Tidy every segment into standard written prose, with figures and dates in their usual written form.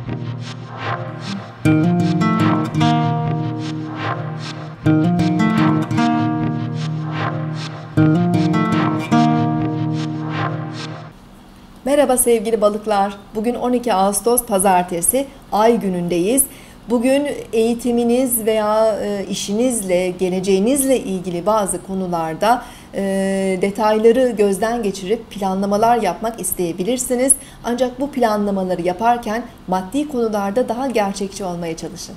Merhaba sevgili balıklar. Bugün 12 Ağustos Pazartesi, Ay günündeyiz. Bugün eğitiminiz veya işinizle, geleceğinizle ilgili bazı konularda detayları gözden geçirip planlamalar yapmak isteyebilirsiniz. Ancak bu planlamaları yaparken maddi konularda daha gerçekçi olmaya çalışın.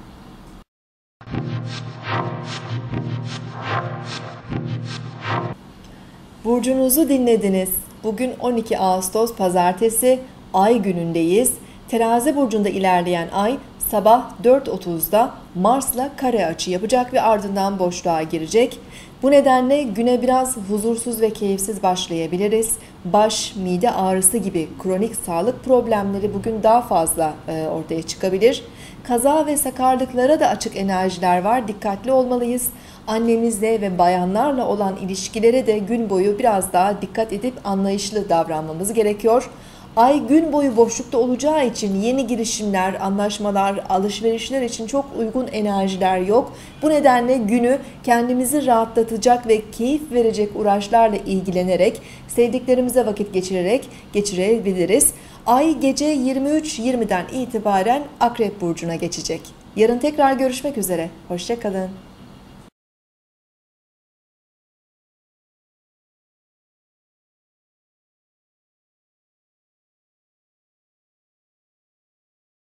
Burcunuzu dinlediniz. Bugün 12 Ağustos Pazartesi, Ay günündeyiz. Terazi burcunda ilerleyen Ay sabah 4.30'da Mars'la kare açı yapacak ve ardından boşluğa girecek. Bu nedenle güne biraz huzursuz ve keyifsiz başlayabiliriz. Baş, mide ağrısı gibi kronik sağlık problemleri bugün daha fazla ortaya çıkabilir. Kaza ve sakarlıklara da açık enerjiler var. Dikkatli olmalıyız. Annemizle ve bayanlarla olan ilişkilere de gün boyu biraz daha dikkat edip anlayışlı davranmamız gerekiyor. Ay gün boyu boşlukta olacağı için yeni girişimler, anlaşmalar, alışverişler için çok uygun enerjiler yok. Bu nedenle günü kendimizi rahatlatacak ve keyif verecek uğraşlarla ilgilenerek, sevdiklerimize vakit geçirebiliriz. Ay gece 23.20'den itibaren Akrep Burcu'na geçecek. Yarın tekrar görüşmek üzere. Hoşça kalın.